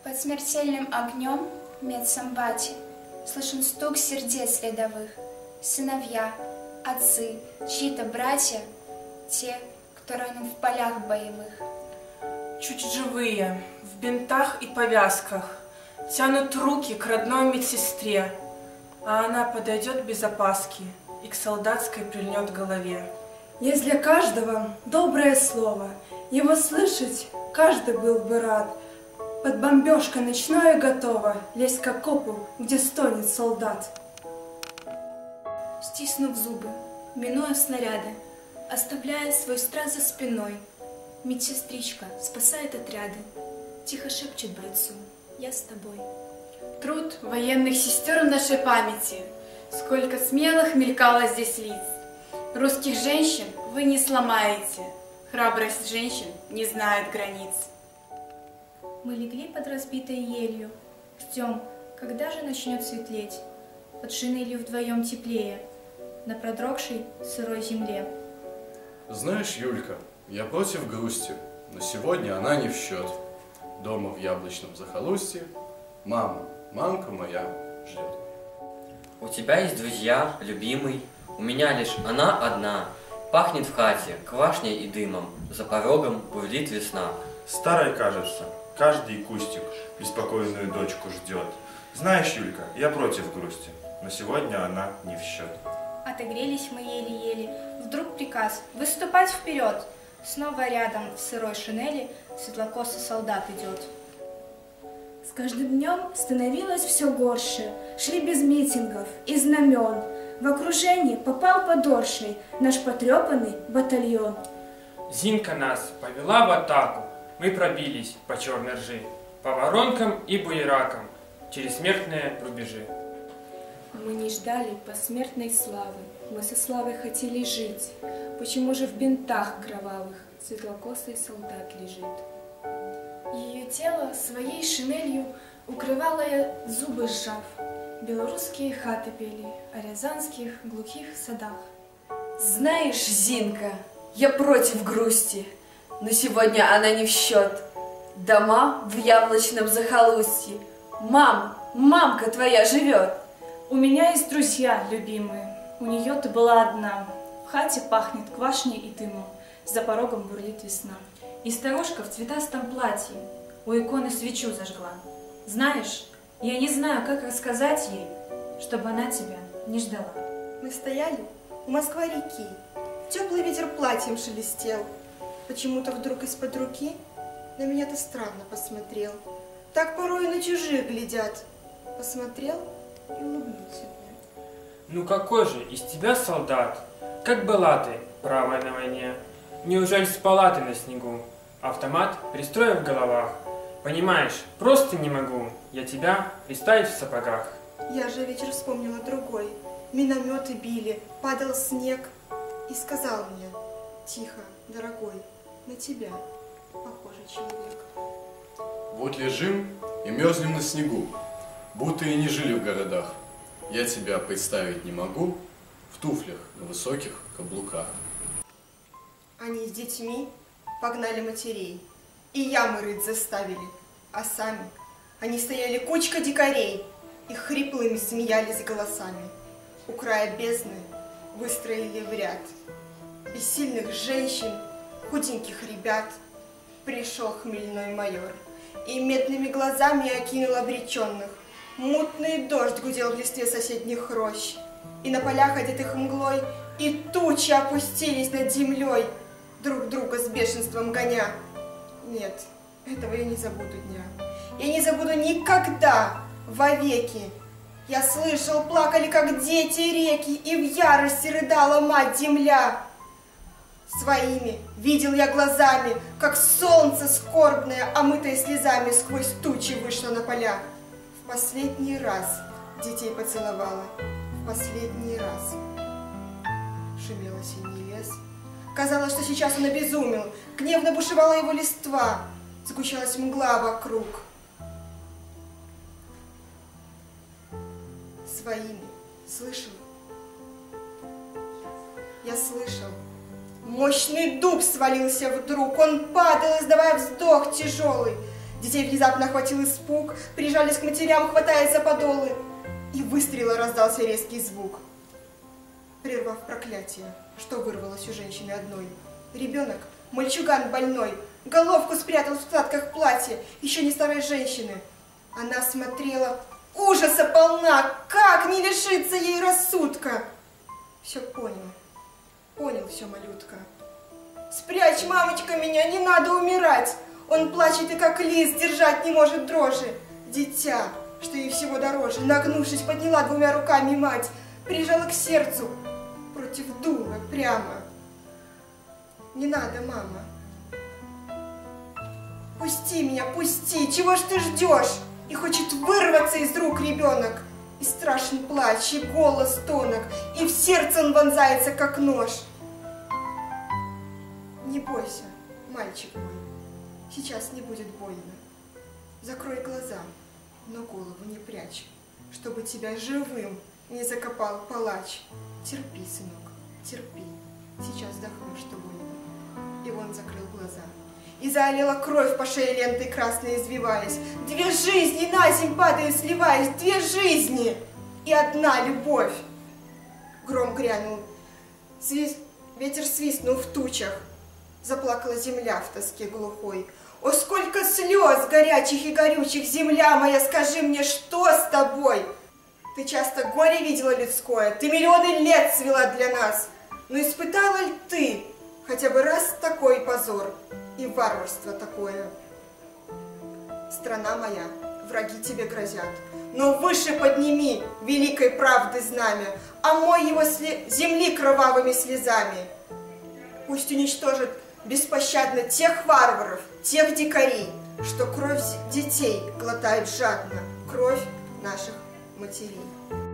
Под смертельным огнем медсамбати слышен стук сердец рядовых. Сыновья, отцы, чьи-то братья, те, кто ранен в полях боевых. Чуть живые, в бинтах и повязках, тянут руки к родной медсестре, а она подойдет без опаски и к солдатской прильнет голове. Есть для каждого доброе слово, его слышать каждый был бы рад. Под бомбежкой ночное готово лезть к окопу, где стонет солдат. Стиснув зубы, минуя снаряды, оставляя свой страх за спиной, медсестричка спасает отряды, тихо шепчет бойцу: «Я с тобой». Труд военных сестер в нашей памяти, сколько смелых мелькало здесь лиц. Русских женщин вы не сломаете, храбрость женщин не знает границ. Мы легли под разбитой елью, ждем, когда же начнет светлеть, под шинелью вдвоем теплее, на продрогшей сырой земле. Знаешь, Юлька, я против грусти, но сегодня она не в счет. Дома в яблочном захолустье мамка моя ждет. У тебя есть друзья, любимый, у меня лишь она одна. Пахнет в хате квашней и дымом, за порогом бурлит весна. Старой, кажется, каждый кустик беспокойную дочку ждет. Знаешь, Юлька, я против грусти, но сегодня она не в счет. Отогрелись мы еле-еле, вдруг приказ выступать вперед. Снова рядом в сырой шинели светлокосый солдат идет. С каждым днем становилось все горше, шли без митингов и знамен. В окружении попал подорший наш потрепанный батальон. Зинка нас повела в атаку, мы пробились по черной ржи, по воронкам и буеракам, через смертные рубежи. Мы не ждали посмертной славы, мы со славой хотели жить. Почему же в бинтах кровавых светлокосый солдат лежит? Ее тело своей шинелью укрывала я, зубы сжав. Белорусские хаты пели о рязанских глухих садах. Знаешь, Зинка, я против грусти, но сегодня она не в счет. Дома в яблочном захолустье, мамка твоя живет. У меня есть друзья любимые, у нее ты была одна. В хате пахнет квашней и дымом, за порогом бурлит весна. И старушка в цветастом платье у иконы свечу зажгла. Знаешь, я не знаю, как рассказать ей, чтобы она тебя не ждала. Мы стояли у Москва-реки, теплый ветер платьем шелестел. Почему-то вдруг из-под руки на меня-то странно посмотрел. Так порой на чужих глядят. Посмотрел и улыбнулся мне. Ну какой же из тебя солдат? Как была ты, правая на войне? Неужели спала ты на снегу? Автомат пристроив в головах. Понимаешь, просто не могу я тебя представить в сапогах. Я же вечер вспомнила другой. Минометы били, падал снег. И сказал мне: тихо, дорогой, на тебя похожий человек. Вот лежим и мерзнем на снегу, будто и не жили в городах. Я тебя представить не могу в туфлях на высоких каблуках. Они с детьми погнали матерей, и ямы рыть заставили, а сами они стояли кучка дикарей и хриплыми смеялись голосами. У края бездны выстроили в ряд бессильных женщин, худеньких ребят. Пришел хмельной майор и медными глазами окинул обреченных. Мутный дождь гудел в листве соседних рощ, и на полях, одетых мглой, и тучи опустились над землей, друг друга с бешенством гоня. Нет, этого я не забуду дня. Я не забуду никогда, вовеки. Я слышал, плакали, как дети реки, и в ярости рыдала мать-земля. Своими видел я глазами, как солнце скорбное, омытое слезами, сквозь тучи вышло на поля. В последний раз детей поцеловала, в последний раз. Шумел осенний лес. Казалось, что сейчас он обезумел, гневно бушевала его листва, сгущалась мгла вокруг. Своими слышал? Я слышал. Мощный дуб свалился вдруг, он падал, издавая вздох тяжелый. Детей внезапно охватил испуг, прижались к матерям, хватаясь за подолы. И выстрела раздался резкий звук, прервав проклятие, что вырвалось у женщины одной. Ребенок, мальчуган больной, головку спрятал в складках платья еще не старой женщины. Она смотрела, ужаса полна, как не лишиться ей рассудка. Все понял все, малютка. Спрячь, мамочка, меня, не надо умирать. Он плачет и как лист, держать не может дрожи. Дитя, что ей всего дороже, нагнувшись, подняла двумя руками мать, прижала к сердцу, против дула прямо. Не надо, мама. Пусти меня, пусти, чего ж ты ждешь? И хочет вырваться из рук ребенок. И страшен плач, и голос тонок, и в сердце он вонзается, как нож. Не бойся, мальчик мой, сейчас не будет больно. Закрой глаза, но голову не прячь, чтобы тебя живым не закопал палач. Терпи, сынок, терпи, сейчас вздохнешь, что больно. И он закрыл глаза. И залила кровь по шее лентой красной извиваясь. 2 жизни на земь падают, сливаясь, 2 жизни и одна любовь. Гром грянул, ветер свистнул в тучах. Заплакала земля в тоске глухой. О, сколько слез горячих и горючих, земля моя, скажи мне, что с тобой? Ты часто горе видела людское, ты миллионы лет свела для нас. Но испытала ли ты хотя бы раз такой позор и варварство такое? Страна моя, враги тебе грозят, но выше подними великой правды знамя, омой его земли кровавыми слезами. Пусть уничтожит беспощадно тех варваров, тех дикарей, что кровь детей глотает жадно, кровь наших матерей.